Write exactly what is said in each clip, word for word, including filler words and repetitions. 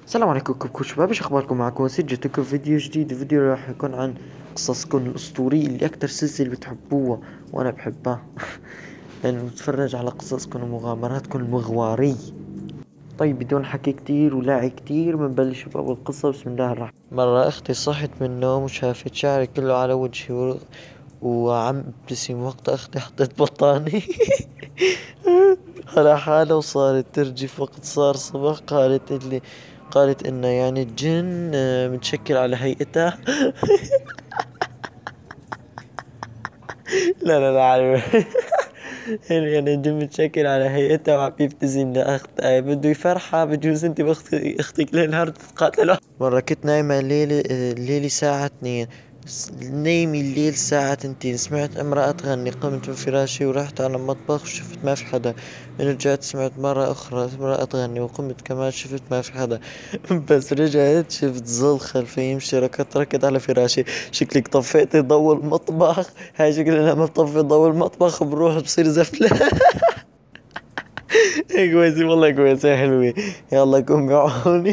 السلام عليكم كوكو شباب، ايش اخباركم؟ معكم وسيد، جيتكم فيديو جديد. الفيديو راح يكون عن قصصكم الاسطورية اللي اكتر سلسلة بتحبوها وانا بحبها لانه بتفرج على قصصكم ومغامراتكم المغوارية. طيب بدون حكي كتير ولعي كتير بنبلش بأول قصة. بسم الله الرحمن. مرة اختي صحت من النوم وشافت شعري كله على وجهي و... وعم ابتسم. وقت اختي حطيت بطاني على حالة وصارت ترجف. وقت صار صبح قالت لي قالت إنه يعني الجن آه، متشكل على هيئتها. لا لا لا عارف. يعني الجن متشكل على هيئتها وعم يبتسم لأخت آه، بده يفرحها. بجوز انت باختي اختك ليل نهار تتقاتلوا. مرة كنت نايمة الليلة آه، الليلة الساعة اثنين. س- نايمة الليل الساعة تنتين. سمعت امرأة تغني. قمت من فراشي ورحت على المطبخ وشفت ما في حدا. رجعت سمعت مرة أخرى امرأة تغني وقمت كمان شفت ما في حدا. بس رجعت شفت ظل خلفي يمشي. ركضت ركض على فراشي. شكلك طفيتي ضوء المطبخ. هاي شكلي لما بطفي ضوء المطبخ بروح بصير زفلة. كويسة والله، كويسة حلوة. يلا قومي عوني.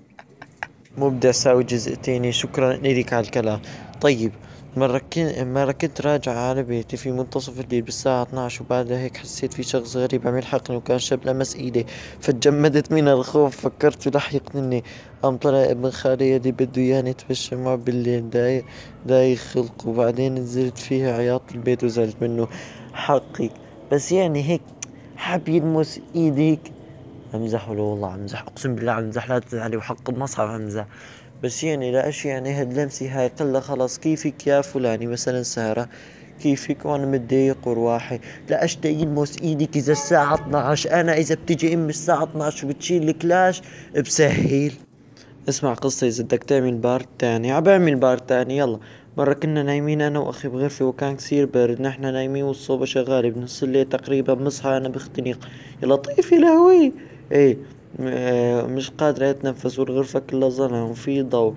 مبدع ساوي جزء تاني. شكرا لك على الكلام. طيب، مرة كنت مرة كنت راجع على بيتي في منتصف الليل بالساعة اثنعش، وبعدها هيك حسيت في شخص غريب عم يلحقني وكان شاب لمس ايدي. فتجمدت من الخوف. فكرت رح يقتلني. قام طلع ابن خالي يلي بده ياني اتمشى معه بالليل. داي داي خلق. وبعدين نزلت فيها عياط البيت وزعلت منه. حقك. بس يعني هيك حاب يلمس ايديك. امزح ولا والله امزح، اقسم بالله امزح، لا تزعلي وحق المصحف امزح. بس يعني لا اشي يعني هاللمسة هاي قلة خلاص. كيفك يا فلاني مثلا سارة؟ كيفك وانا متضايق ورواحي. لا اشتاق يلمس ايدك اذا الساعة اثنعش. انا اذا بتجي امي الساعة اثنعش وبتشيل الكلاش بسهل. اسمع قصة إذا بدك تعمل بارت تاني. عبعمل بارت تاني يلا. مرة كنا نايمين أنا وأخي بغرفة وكان كثير برد. نحنا نايمين والصوبة شغالة بنص الليل تقريبا. بصحى أنا بختنق. يا لطيف يا لهوي. إيه م- آه، مش قادرة أتنفس والغرفة كلها ظلام وفي ضوء.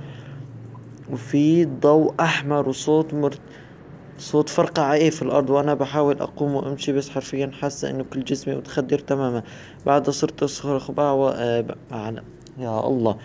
وفي ضوء أحمر وصوت مر... صوت فرقعة إيه في الأرض. وأنا بحاول أقوم وأمشي بس حرفيا حاسة إنه كل جسمي متخدر تماما. بعدها صرت أصرخ بقى آه ب... على- يا الله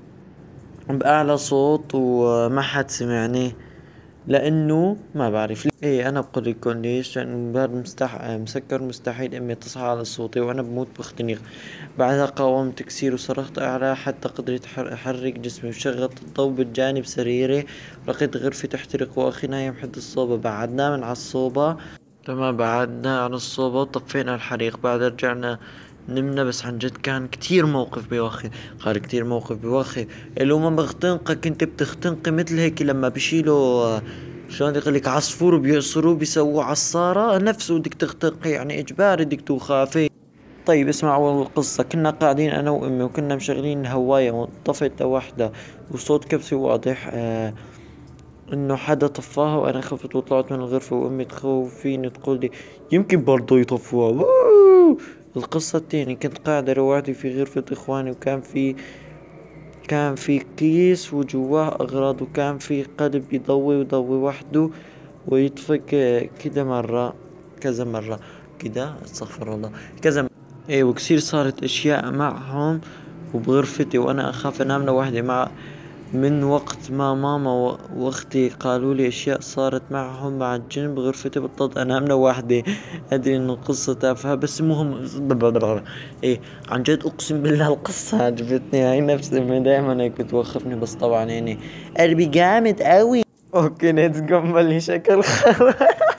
بأعلى صوت وما حد سمعني. لأنه ما بعرف ايه. أنا بقول لكم ليش. لأنه الباب مستح... مسكر. مستحيل أمي تصحى على صوتي وأنا بموت بختنق. بعدها قاومت كثير وصرخت أعلى حتى قدرت أحر- أحرك جسمي. وشغلت الضوء بجانب سريري. لقيت غرفتي تحترق وأخي نايم حد الصوبة. بعدنا من على الصوبة. لما بعدنا عن الصوبة وطفينا الحريق. بعد رجعنا نمنا. بس عن جد كان كتير موقف بيوخي. قال كتير موقف بيوخي. لو ما بختنقك انت بتختنقي مثل هيك لما بيشيلوا شلون يقول لك عصفور بيعصروه بيسووا عصارة نفسه بدك تختنقي. يعني اجباري بدك تخافي. طيب اسمع اول القصة. كنا قاعدين انا وامي وكنا مشغلين الهواية وطفت لوحدة وصوت كبسي واضح. آه انه حدا طفاها. وانا خفت وطلعت من الغرفة وامي تخوفيني تقول لي يمكن برضو يطفوها. ووو. القصة التانية. كنت قاعدة لوحدي في غرفة اخواني وكان في كان في كيس وجواه اغراض. وكان في قلب يضوي ويضوي وحده ويطفي ك- كده مرة كذا مرة كده. استغفر الله. كذا م- ايه وكثير صارت اشياء معهم وبغرفتي وانا اخاف انام لوحدي. مع من وقت ما ماما و- واختي قالوا لي اشياء صارت معهم مع الجن بغرفتي بطلت انام لوحدي. ادري انه قصة تافهة بس المهم. ايه عن جد اقسم بالله القصة عجبتني. هاي نفسي من دايما هيك بتوخفني. بس طبعا يعني قلبي جامد قوي. اوكي ليتس جو بلش شكل خرا.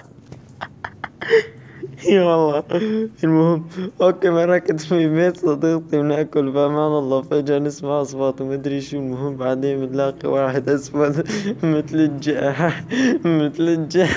اي والله. المهم اوكي مرة كنت في بيت صديقتي بناكل بامان الله. فجأة نسمع اصوات ومدري شو. المهم بعدين بنلاقي واحد اسود مثل الج مثل الج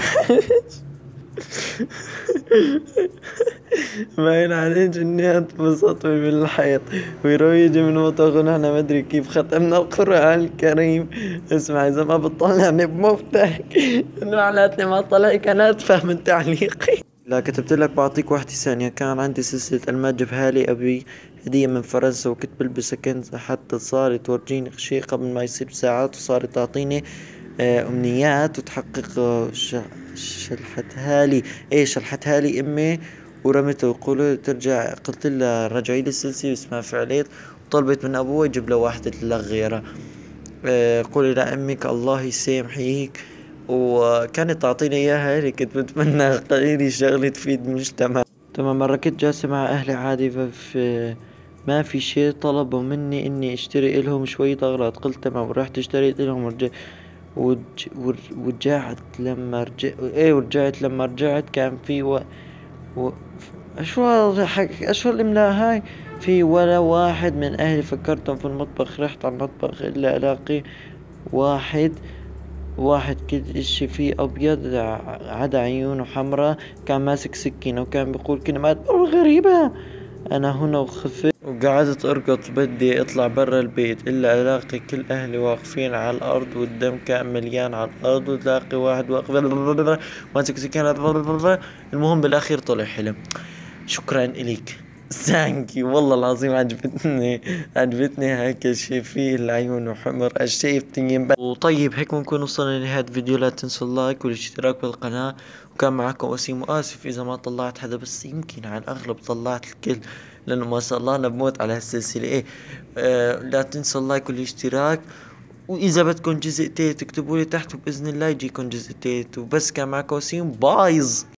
باين عليه جنيات بسطوي من الحيط ويرويج من مطوخ. ونحن ما ادري كيف ختمنا القرآن الكريم. اسمع اذا ما بتطلعني بمفتك معناتني ما طلعك انا اتفهم من تعليقي. لا كتبت لك بعطيك واحدة ثانية. كان عندي سلسلة ألماس جابها لي أبي هدية من فرنسا. وكنت بلبسها. كنت حتى صارت تورجيني شي قبل ما يصير بساعات. وصارت تعطيني آه، أمنيات وتحقق. آه، ش- شلحتها لي. إيه شلحتها لي أمي ورميتها. وقولوا ترجع. قلت لها رجعي لي السلسلة بس ما فعلت. طلبت من ابوها يجيب له واحدة غيرها. آه، قولي لأمك الله يسامحيك. وكانت تعطيني اياها هيك، كنت بتمنى قليلي شغلة تفيد المجتمع. تمام، مرة كنت جالسة مع اهلي عادي، في ما في شي، طلبوا مني اني اشتري لهم شوية اغراض، قلت تمام، ورحت اشتريت لهم ورجعت. ورج... ور... ورجعت لما رجعت ايه ورجعت لما رجعت كان في و... و... شو هذا حك... شو الاملاء هاي؟ في ولا واحد من اهلي فكرتهم في المطبخ، رحت على المطبخ الا الاقي واحد واحد كده اشي فيه ابيض، عدا عيونه حمراء، كان ماسك سكينة وكان بيقول كلمات غريبة. انا هنا وخفت وقعدت اركض، بدي اطلع برا البيت الا الاقي كل اهلي واقفين على الارض، والدم كان مليان على الارض، وتلاقي واحد واقف ماسك سكينة. المهم بالاخير طلع حلم. شكرا اليك، ثانكي والله العظيم، عجبتني عجبتني هيك الشي فيه العيون وحمر الشيء بتنين. وطيب هيك بنكون وصلنا لنهاية الفيديو، لا تنسوا اللايك والاشتراك بالقناة. وكان معكم وسيم، وآسف إذا ما طلعت حدا، بس يمكن على الأغلب طلعت الكل، لأنه ما شاء الله أنا بموت على هالسلسلة. إيه آه لا تنسوا اللايك والاشتراك. وإذا بدكم جزء تالت اكتبوا لي تحت، وبإذن الله يجيكم جزء تالت. وبس كان معكم وسيم، بايز.